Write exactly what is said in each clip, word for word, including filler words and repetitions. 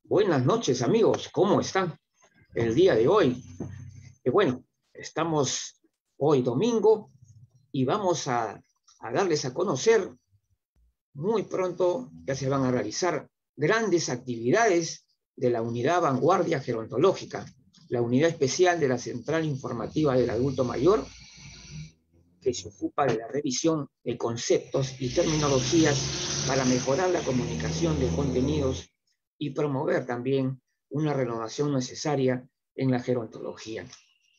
Buenas noches, amigos. ¿Cómo están el día de hoy? Eh, bueno, estamos hoy domingo y vamos a, a darles a conocer muy pronto, ya se van a realizar grandes actividades de la Unidad Vanguardia Gerontológica, la unidad especial de la Central Informativa del Adulto Mayor, que se ocupa de la revisión de conceptos y terminologías para mejorar la comunicación de contenidos y promover también una renovación necesaria en la gerontología.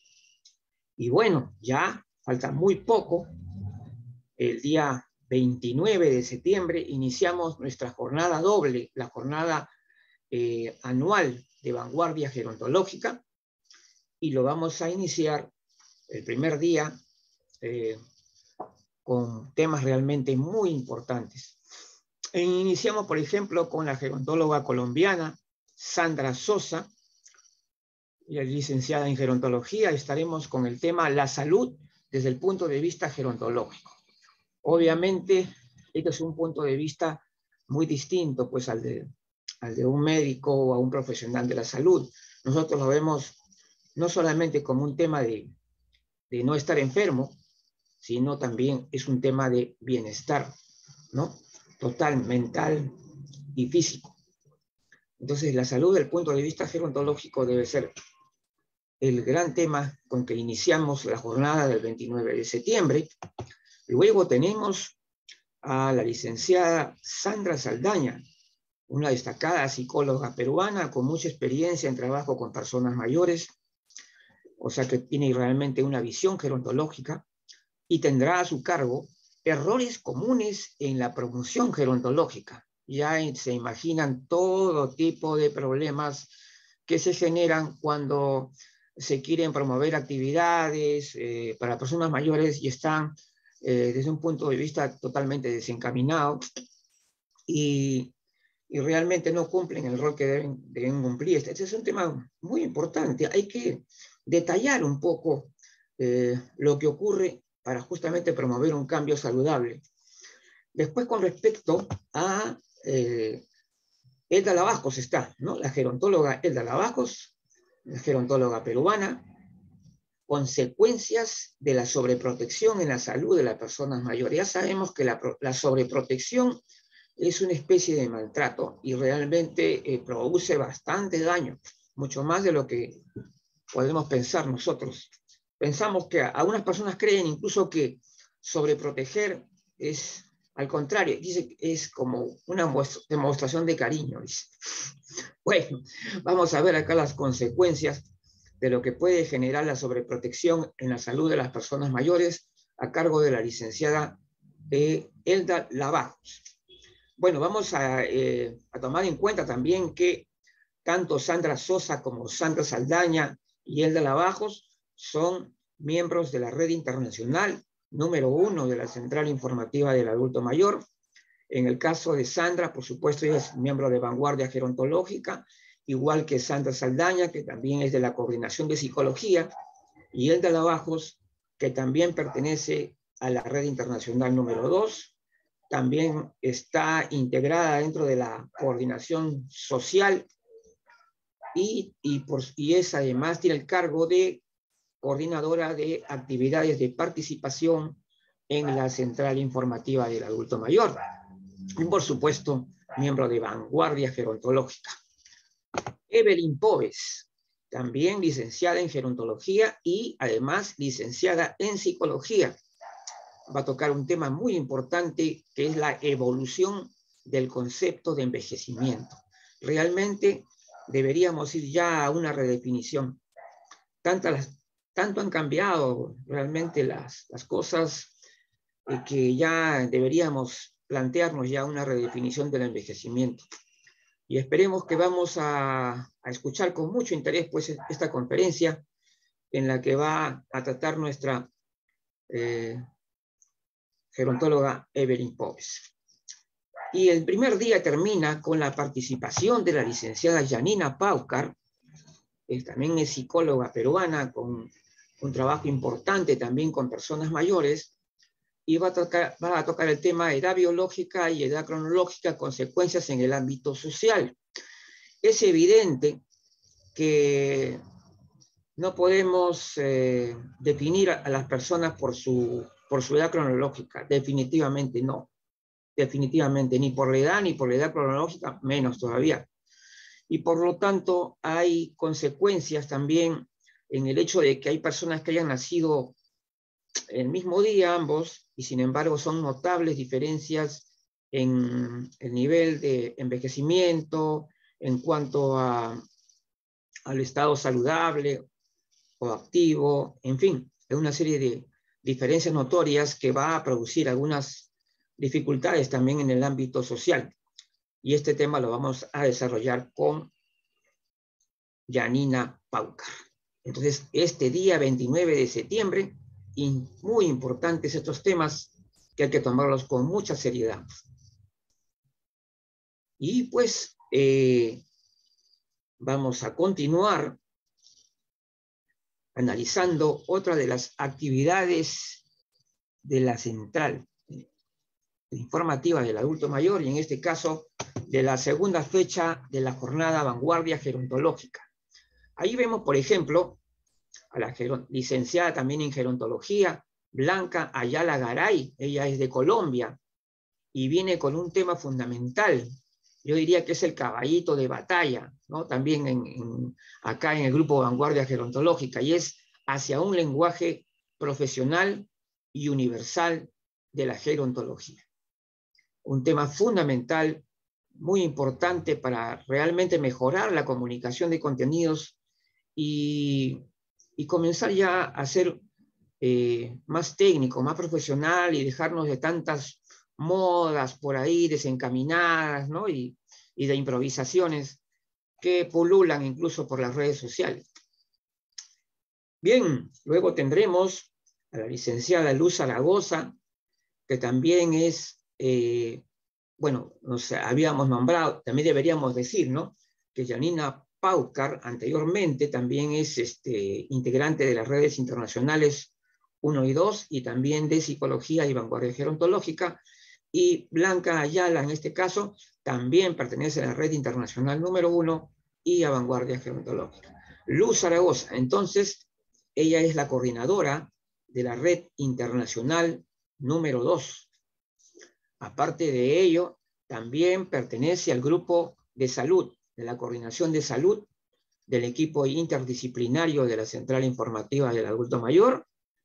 Y bueno, ya falta muy poco. El día veintinueve de septiembre iniciamos nuestra jornada doble, la jornada eh, anual de vanguardia gerontológica, y lo vamos a iniciar el primer día eh, con temas realmente muy importantes. E iniciamos, por ejemplo, con la gerontóloga colombiana Sandra Sosa, y es licenciada en gerontología. Estaremos con el tema la salud desde el punto de vista gerontológico. Obviamente, este es un punto de vista muy distinto pues, al, de, al de un médico o a un profesional de la salud. Nosotros lo vemos no solamente como un tema de, de no estar enfermo, sino también es un tema de bienestar, ¿no? Total, mental y físico. Entonces, la salud desde el punto de vista gerontológico debe ser el gran tema con que iniciamos la jornada del veintinueve de septiembre. Luego tenemos a la licenciada Sandra Saldaña, una destacada psicóloga peruana con mucha experiencia en trabajo con personas mayores, o sea que tiene realmente una visión gerontológica, y tendrá a su cargo errores comunes en la promoción gerontológica. Ya se imaginan todo tipo de problemas que se generan cuando se quieren promover actividades eh, para personas mayores y están eh, desde un punto de vista totalmente desencaminado y, y realmente no cumplen el rol que deben, deben cumplir. Este, este es un tema muy importante. Hay que detallar un poco eh, lo que ocurre para justamente promover un cambio saludable. Después, con respecto a eh, Elda Lavajos está, ¿no? La gerontóloga Elda Lavajos, la gerontóloga peruana, consecuencias de la sobreprotección en la salud de las personas mayores. Ya sabemos que la, la sobreprotección es una especie de maltrato y realmente eh, produce bastante daño, mucho más de lo que podemos pensar nosotros. Pensamos que algunas personas creen incluso que sobreproteger es, al contrario, dice que es como una demostración de cariño. Dice. Bueno, vamos a ver acá las consecuencias de lo que puede generar la sobreprotección en la salud de las personas mayores a cargo de la licenciada eh, Elda Lavajos. Bueno, vamos a, eh, a tomar en cuenta también que tanto Sandra Sosa como Sandra Saldaña y Elda Lavajos son miembros de la red internacional número uno de la Central Informativa del Adulto Mayor. En el caso de Sandra, por supuesto, ella es miembro de Vanguardia Gerontológica, igual que Sandra Saldaña, que también es de la Coordinación de Psicología, y Elda Lavajos, que también pertenece a la red internacional número dos, también está integrada dentro de la Coordinación Social y, y, por, y es además tiene el cargo de coordinadora de actividades de participación en la Central Informativa del Adulto Mayor. Y por supuesto, miembro de Vanguardia Gerontológica. Evelyn Pobes, también licenciada en Gerontología y además licenciada en Psicología. Va a tocar un tema muy importante que es la evolución del concepto de envejecimiento. Realmente deberíamos ir ya a una redefinición. Tantas las, tanto han cambiado realmente las, las cosas eh, que ya deberíamos plantearnos ya una redefinición del envejecimiento. Y esperemos que vamos a, a escuchar con mucho interés pues, esta conferencia en la que va a tratar nuestra eh, gerontóloga Evelyn Pobes. Y el primer día termina con la participación de la licenciada Janina Paucar, que también es psicóloga peruana, con un trabajo importante también con personas mayores, y va a tocar, va a tocar el tema de edad biológica y edad cronológica, consecuencias en el ámbito social. es evidente que no podemos eh, definir a, a las personas por su, por su edad cronológica, definitivamente no, definitivamente, ni por la edad ni por la edad cronológica, menos todavía. Y por lo tanto hay consecuencias también en el hecho de que hay personas que hayan nacido el mismo día ambos, y sin embargo son notables diferencias en el nivel de envejecimiento, en cuanto a, al estado saludable o activo, en fin, es una serie de diferencias notorias que va a producir algunas dificultades también en el ámbito social. Y este tema lo vamos a desarrollar con Janina Paucar. Entonces, este día veintinueve de septiembre, y muy importantes estos temas que hay que tomarlos con mucha seriedad. Y pues eh, vamos a continuar analizando otra de las actividades de la central informativa del adulto mayor, y en este caso de la segunda fecha de la jornada Vanguardia Gerontológica. Ahí vemos, por ejemplo, a la licenciada también en gerontología, Blanca Ayala Garay. Ella es de Colombia y viene con un tema fundamental. Yo diría que es el caballito de batalla, ¿no? También en, en, acá en el grupo Vanguardia Gerontológica, y es hacia un lenguaje profesional y universal de la gerontología. Un tema fundamental, muy importante para realmente mejorar la comunicación de contenidos y, y comenzar ya a ser eh, más técnico, más profesional, y dejarnos de tantas modas por ahí desencaminadas, ¿no? y, y de improvisaciones que pululan incluso por las redes sociales. Bien, luego tendremos a la licenciada Luz Zaragoza, que también es, eh, bueno, nos habíamos nombrado, también deberíamos decir, ¿no?, que Janina Paucar anteriormente también es este, integrante de las redes internacionales uno y dos, y también de Psicología y Vanguardia Gerontológica, y Blanca Ayala, en este caso, también pertenece a la red internacional número uno y a Vanguardia Gerontológica. Luz Zaragoza, entonces, ella es la coordinadora de la red internacional número dos. Aparte de ello, también pertenece al grupo de salud, de la coordinación de salud, del equipo interdisciplinario de la Central Informativa del Adulto Mayor,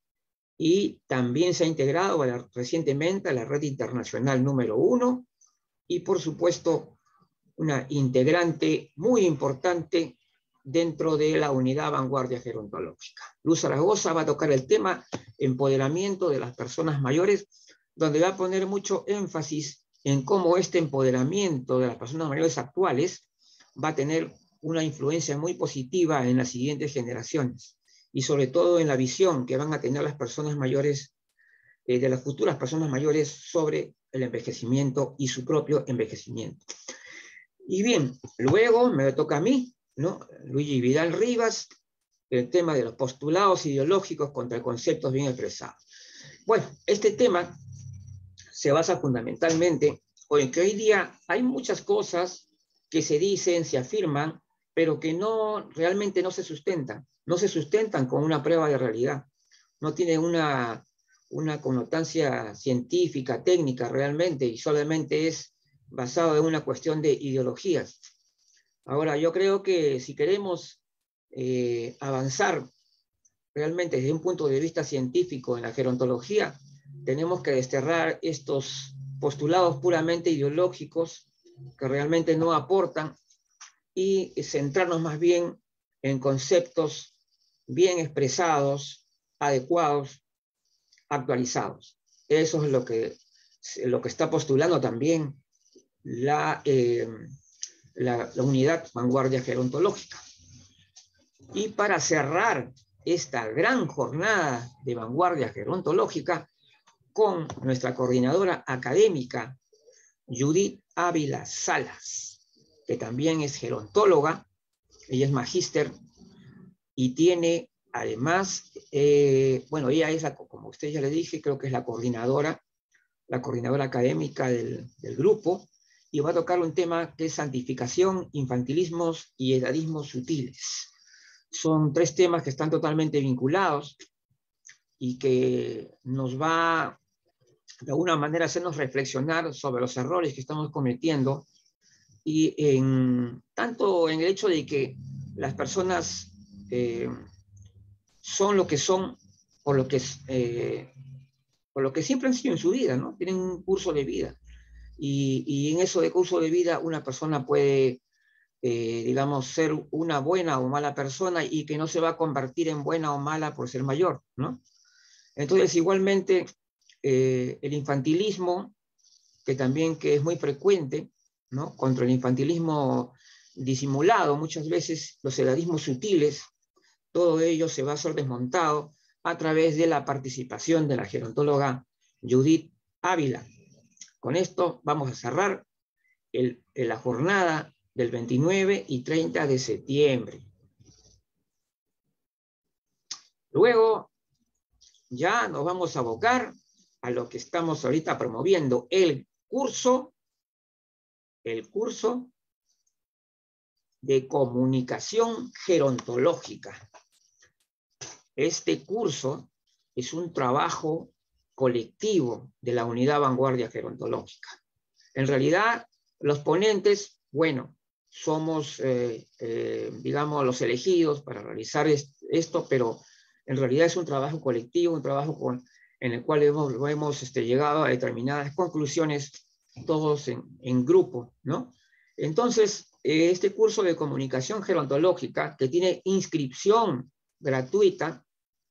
y también se ha integrado a la, recientemente a la red internacional número uno, y por supuesto una integrante muy importante dentro de la unidad Vanguardia Gerontológica. Luz Zaragoza va a tocar el tema empoderamiento de las personas mayores, donde va a poner mucho énfasis en cómo este empoderamiento de las personas mayores actuales va a tener una influencia muy positiva en las siguientes generaciones, y sobre todo en la visión que van a tener las personas mayores, eh, de las futuras personas mayores, sobre el envejecimiento y su propio envejecimiento. Y bien, luego me toca a mí, ¿no?, Luigi Vidal Rivas, el tema de los postulados ideológicos contra conceptos bien expresados. Bueno, este tema se basa fundamentalmente en que hoy día hay muchas cosas que se dicen, se afirman, pero que no, realmente no se sustentan, no se sustentan con una prueba de realidad, no tienen una, una connotancia científica, técnica realmente, y solamente es basado en una cuestión de ideologías. Ahora, yo creo que si queremos eh, avanzar realmente desde un punto de vista científico en la gerontología, tenemos que desterrar estos postulados puramente ideológicos que realmente no aportan, y centrarnos más bien en conceptos bien expresados, adecuados, actualizados. Eso es lo que, lo que está postulando también la, eh, la, la unidad Vanguardia Gerontológica. Y para cerrar esta gran jornada de Vanguardia Gerontológica, con nuestra coordinadora académica, Judith Ávila Salas, que también es gerontóloga. Ella es magíster y tiene además, eh, bueno, ella es, la, como usted ya le dije, creo que es la coordinadora, la coordinadora académica del, del grupo, y va a tocar un tema que es santificación, infantilismos y edadismos sutiles. Son tres temas que están totalmente vinculados y que nos va de alguna manera a hacernos reflexionar sobre los errores que estamos cometiendo, y en, tanto en el hecho de que las personas eh, son lo que son por lo que, eh, por lo que siempre han sido en su vida, ¿no? Tienen un curso de vida. Y, y en eso de curso de vida una persona puede, eh, digamos, ser una buena o mala persona y que no se va a convertir en buena o mala por ser mayor, ¿no? Entonces, igualmente, eh, el infantilismo, que también que es muy frecuente, ¿no? Contra el infantilismo disimulado, muchas veces los edadismos sutiles, todo ello se va a ser desmontado a través de la participación de la gerontóloga Judith Ávila. Con esto vamos a cerrar el, la jornada del veintinueve y treinta de septiembre. Luego ya nos vamos a abocar a lo que estamos ahorita promoviendo, el curso, el curso de comunicación gerontológica. Este curso es un trabajo colectivo de la Unidad Vanguardia Gerontológica. En realidad, los ponentes, bueno, somos, eh, eh, digamos, los elegidos para realizar esto, pero en realidad es un trabajo colectivo, un trabajo con, en el cual hemos, hemos este, llegado a determinadas conclusiones todos en, en grupo, ¿no? Entonces, eh, este curso de comunicación gerontológica, que tiene inscripción gratuita,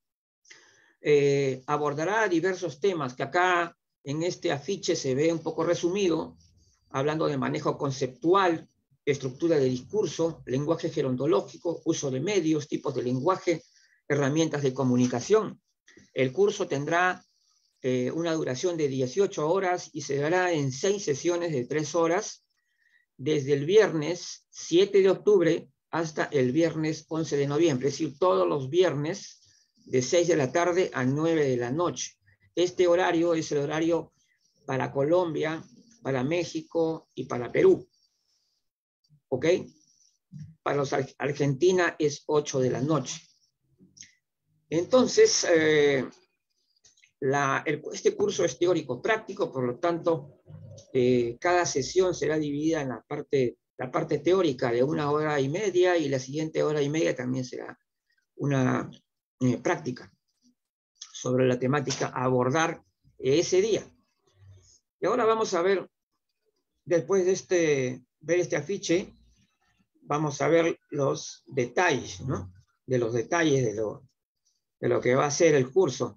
eh, abordará diversos temas que acá en este afiche se ve un poco resumido, hablando de manejo conceptual, estructura de discurso, lenguaje gerontológico, uso de medios, tipos de lenguaje, herramientas de comunicación. El curso tendrá eh, una duración de dieciocho horas y se dará en seis sesiones de tres horas, desde el viernes siete de octubre hasta el viernes once de noviembre, es decir, todos los viernes de seis de la tarde a nueve de la noche. Este horario es el horario para Colombia, para México y para Perú. ¿Ok? Para los Argentina es ocho de la noche. Entonces, eh, la, el, este curso es teórico práctico, por lo tanto, eh, cada sesión será dividida en la parte, la parte teórica de una hora y media, y la siguiente hora y media también será una eh, práctica sobre la temática a abordar ese día. Y ahora vamos a ver, después de este, ver este afiche, vamos a ver los detalles, ¿no? De los detalles de lo, de lo que va a ser el curso.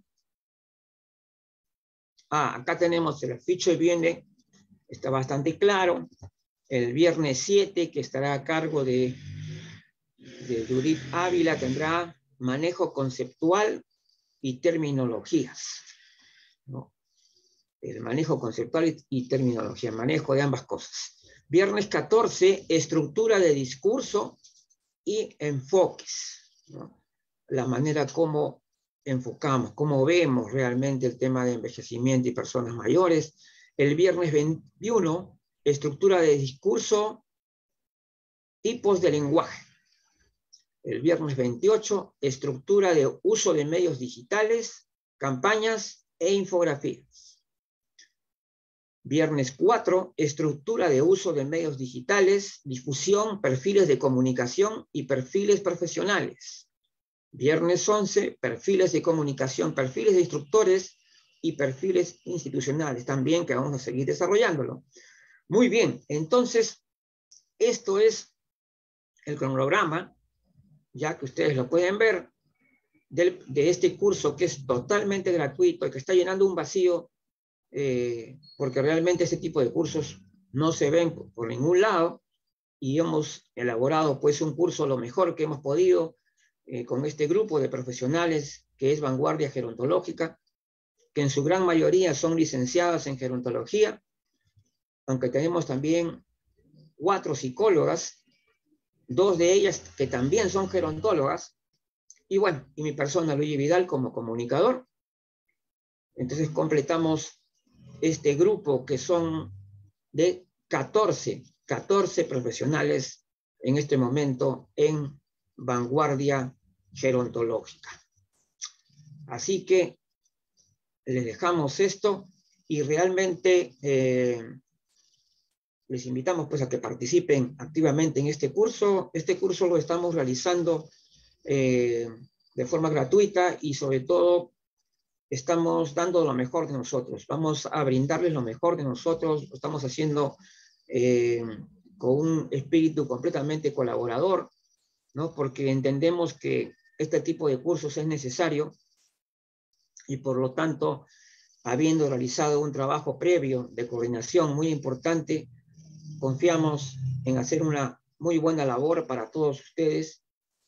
Ah, acá tenemos el afiche, viene, está bastante claro. El viernes siete, que estará a cargo de, de Judith Ávila, tendrá manejo conceptual y terminologías, ¿no? El manejo conceptual y, y terminología, manejo de ambas cosas. Viernes catorce, estructura de discurso y enfoques, ¿no? La manera como enfocamos, cómo vemos realmente el tema de envejecimiento y personas mayores. El viernes veintiuno, estructura de discurso, tipos de lenguaje. El viernes veintiocho, estructura de uso de medios digitales, campañas e infografías. Viernes cuatro, estructura de uso de medios digitales, difusión, perfiles de comunicación y perfiles profesionales. Viernes once, perfiles de comunicación, perfiles de instructores y perfiles institucionales, también que vamos a seguir desarrollándolo. Muy bien, entonces, esto es el cronograma, ya que ustedes lo pueden ver, de, de este curso que es totalmente gratuito y que está llenando un vacío, eh, porque realmente este tipo de cursos no se ven por, por ningún lado, y hemos elaborado pues un curso lo mejor que hemos podido, Eh, con este grupo de profesionales que es Vanguardia Gerontológica, que en su gran mayoría son licenciadas en gerontología, aunque tenemos también cuatro psicólogas, dos de ellas que también son gerontólogas, y bueno, y mi persona, Luigi Vidal, como comunicador. Entonces completamos este grupo que son de catorce, catorce profesionales en este momento en vanguardia gerontológica. Así que les dejamos esto y realmente eh, les invitamos pues a que participen activamente en este curso. Este curso lo estamos realizando eh, de forma gratuita y sobre todo estamos dando lo mejor de nosotros. Vamos a brindarles lo mejor de nosotros. Lo estamos haciendo eh, con un espíritu completamente colaborador, ¿no? Porque entendemos que este tipo de cursos es necesario y por lo tanto, habiendo realizado un trabajo previo de coordinación muy importante, confiamos en hacer una muy buena labor para todos ustedes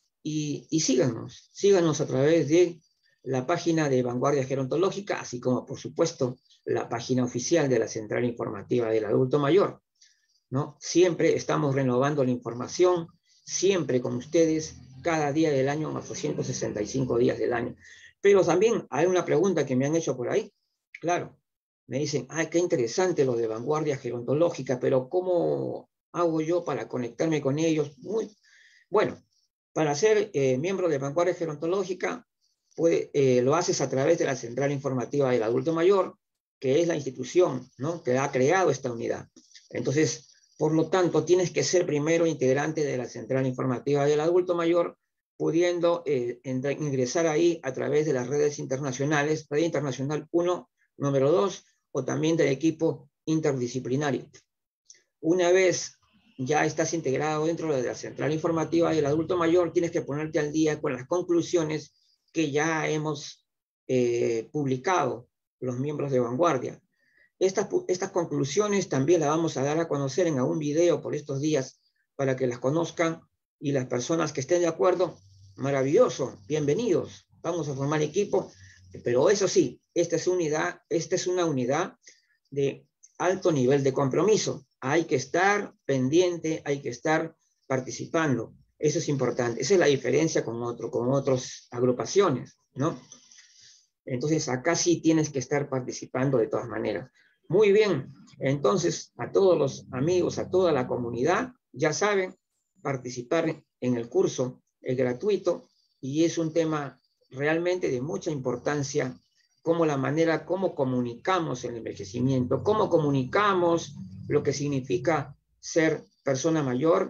y, y síganos, síganos a través de la página de Vanguardia Gerontológica, así como, por supuesto, la página oficial de la Central Informativa del Adulto Mayor, ¿no? Siempre estamos renovando la información, siempre con ustedes, cada día del año, más doscientos sesenta y cinco días del año. Pero también hay una pregunta que me han hecho por ahí. Claro, me dicen, ay, qué interesante lo de Vanguardia Gerontológica, pero ¿cómo hago yo para conectarme con ellos? Muy bueno, para ser eh, miembro de Vanguardia Gerontológica, puede, eh, lo haces a través de la Central Informativa del Adulto Mayor, que es la institución, ¿no?, que ha creado esta unidad. Entonces, por lo tanto, tienes que ser primero integrante de la Central Informativa del Adulto Mayor, pudiendo eh, ingresar ahí a través de las redes internacionales, Red Internacional uno, número dos, o también del equipo interdisciplinario. Una vez ya estás integrado dentro de la Central Informativa del Adulto Mayor, tienes que ponerte al día con las conclusiones que ya hemos eh, publicado los miembros de Vanguardia. Estas, estas conclusiones también las vamos a dar a conocer en algún video por estos días para que las conozcan y las personas que estén de acuerdo, maravilloso, bienvenidos, vamos a formar equipo, pero eso sí, esta es, unidad, esta es una unidad de alto nivel de compromiso, hay que estar pendiente, hay que estar participando, eso es importante, esa es la diferencia con, otro, con otras agrupaciones, ¿no? Entonces acá sí tienes que estar participando de todas maneras. Muy bien, entonces a todos los amigos, a toda la comunidad, ya saben, participar en el curso es gratuito y es un tema realmente de mucha importancia, como la manera, cómo comunicamos el envejecimiento, cómo comunicamos lo que significa ser persona mayor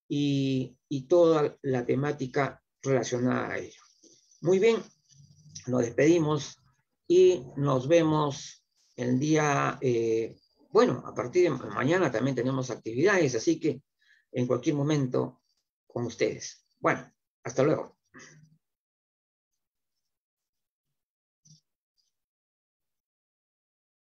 y, y toda la temática relacionada a ello. Muy bien, nos despedimos y nos vemos el día, eh, bueno, a partir de mañana también tenemos actividades, así que en cualquier momento con ustedes. Bueno, hasta luego.